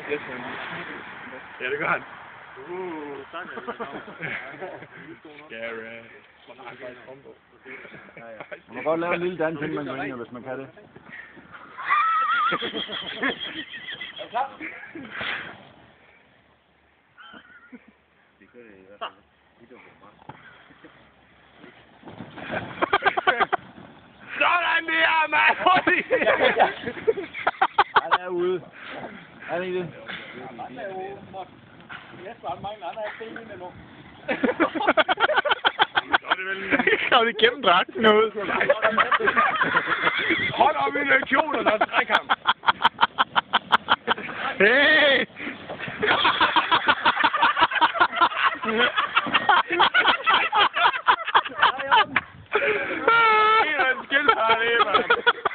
Ja, det gør han. Scary. Man må godt lave en lille dans, inden man går ind, hvis man kan det. Er du klar? Sådan der, mand! Han er ude. Er det ikke det? Han er ude. Jesper, han mangler, han er benene nu. Kom igennem dragten ud. Hold op i lektioner, der er trækamp. Hey! Det er en skildpadde, det er, mand.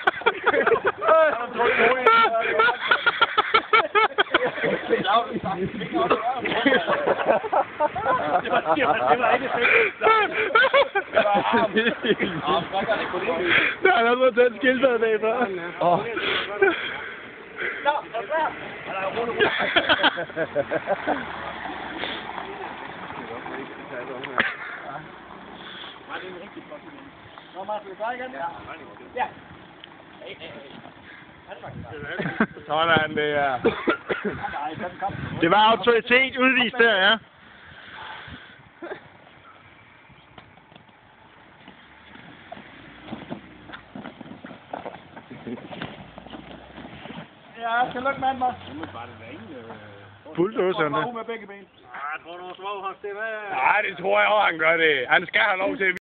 Det var ikke fedt. Det var arm. Han har fået den skildpadde bag før. Nå, er du klar? Han er roligt. Nå, Martin, er du klar igen? Ja. Sådan der. Det var autoritet udvist der, ja. Ja, jeg skal lukke manden, Martin. Bulldozerne. Med begge ben. Nej, det tror jeg også, han gør det. Han skal have lov til